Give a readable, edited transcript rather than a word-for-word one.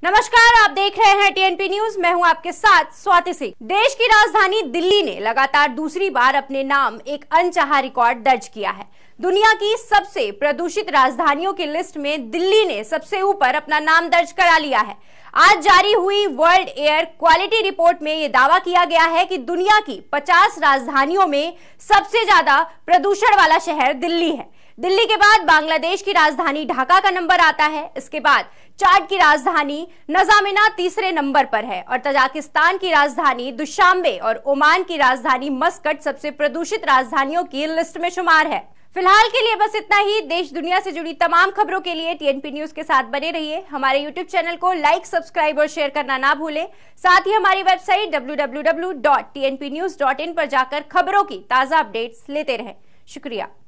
नमस्कार, आप देख रहे हैं टीएनपी न्यूज। मैं हूं आपके साथ स्वाति सिंह। देश की राजधानी दिल्ली ने लगातार दूसरी बार अपने नाम एक अनचाहा रिकॉर्ड दर्ज किया है। दुनिया की सबसे प्रदूषित राजधानियों की लिस्ट में दिल्ली ने सबसे ऊपर अपना नाम दर्ज करा लिया है। आज जारी हुई वर्ल्ड एयर क्वालिटी रिपोर्ट में यह दावा किया गया है कि दुनिया की 50 राजधानियों में सबसे ज्यादा प्रदूषण वाला शहर दिल्ली है। दिल्ली के बाद बांग्लादेश की राजधानी ढाका का नंबर आता है। इसके बाद चाड की राजधानी नजामिना तीसरे नंबर पर है और तजाकिस्तान की राजधानी दुशांबे और ओमान की राजधानी मस्कट सबसे प्रदूषित राजधानियों की लिस्ट में शुमार है। फिलहाल के लिए बस इतना ही। देश दुनिया से जुड़ी तमाम खबरों के लिए टीएनपी न्यूज के साथ बने रहिए। हमारे यूट्यूब चैनल को लाइक, सब्सक्राइब और शेयर करना ना भूलें। साथ ही हमारी वेबसाइट www.tnpnews.in पर जाकर खबरों की ताजा अपडेट्स लेते रहें। शुक्रिया।